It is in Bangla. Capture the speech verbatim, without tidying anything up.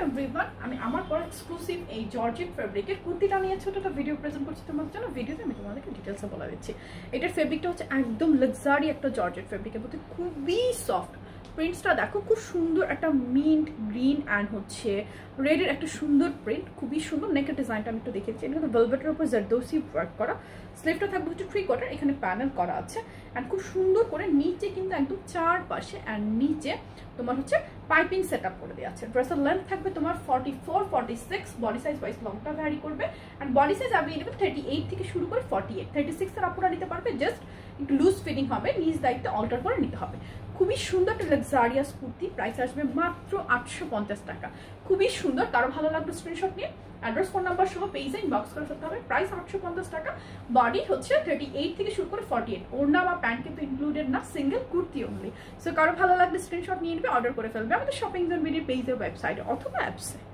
এভরিওয়ান, আমি আমার পর এক্সক্লুসিভ এই জর্জেট ফেব্রিকের কুর্তিটা নিয়ে ছোট একটা ভিডিও প্রেজেন্ট করছি তোমাদের জন্য। ভিডিওতে আমি তোমাদেরকে ডিটেলসে বলে দিচ্ছি। এটার ফেব্রিকটা হচ্ছে একদম লাক্সারি একটা জর্জেট ফেব্রিকের মধ্যে, খুবই সফট। প্রিন্টসটা দেখো, খুব সুন্দর একটা মিন্ট গ্রিন অ্যান্ড হচ্ছে রেডের একটা সুন্দর প্রিন্ট, খুবই সুন্দর। নেকের ডিজাইনটা আমি একটু দেখেছি, এটা কিন্তু ভেলভেটের উপর জারদৌসি ওয়ার্ক করা। স্লিভটা থাকবে হচ্ছে থ্রি কোয়ার্টার, এখানে প্যানেল করা আছে অ্যান্ড খুব সুন্দর করে নিচে কিন্তু একদম চারপাশে অ্যান্ড নিচে তোমার হচ্ছে পাইপিং সেট আপ করে দেওয়া আছে। ড্রেসের লেন্থ থাকবে তোমার forty four forty six, body size wise লংটা ভ্যারি করবে and body size available thirty eight থেকে শুরু করে ফর্টি এইট থার্টি সিক্সের আপুরা নিতে পারবে, জাস্ট একটু লুজ ফিটিং হবে, নিজ দায়িত্বে অল্টার করে নিতে হবে। খুবই সুন্দর একটা লাক্সারিয়াস কুর্তি, প্রাইস আসবে মাত্র আটশো পঞ্চাশ টাকা। খুবই সুন্দর, কারো ভালো লাগবে স্ক্রিনশট নিয়ে অ্যাড্রেস ফোন নাম্বার সহ পেজে ইনবক্স করে ফেলতে হবে। প্রাইস আটশো পঞ্চাশ টাকা, বডি হচ্ছে থার্টি এইট থেকে শুরু করে ফর্টি এইট, ওড়না বা প্যান্ট কিন্তু ইনক্লুডেড না, সিঙ্গেল কুর্তি অনলি। সো কারো ভালো লাগলে স্ক্রিনশট নিয়ে নেবে, অর্ডার করে ফেলবে আমাদের শপিং জোন বিডির পেজের ওয়েবসাইটে অথবা অ্যাপসে।